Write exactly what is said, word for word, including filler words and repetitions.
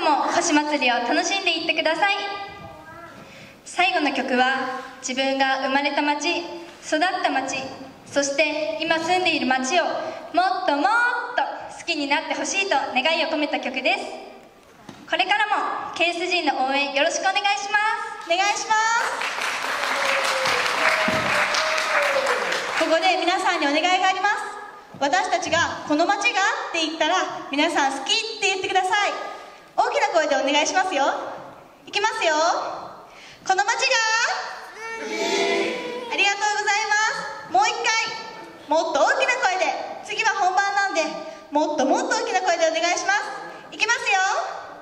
も星祭りを楽しんでいってください。最後の曲は自分が生まれた町、育った町、そして今住んでいる町をもっともっと好きになってほしいと願いを込めた曲です。これからもケース人の応援よろしくお願いします。 お願いします。ここで皆さんにお願いがあります。私たちがこの町がって言ったら皆さん好きって言ってください。大きな声でお願いしますよ。いきますよ。この町がありがとうございます。もう一回もっと大きな声で、次は本番なんでもっともっと大きな声でお願いします。いきますよ。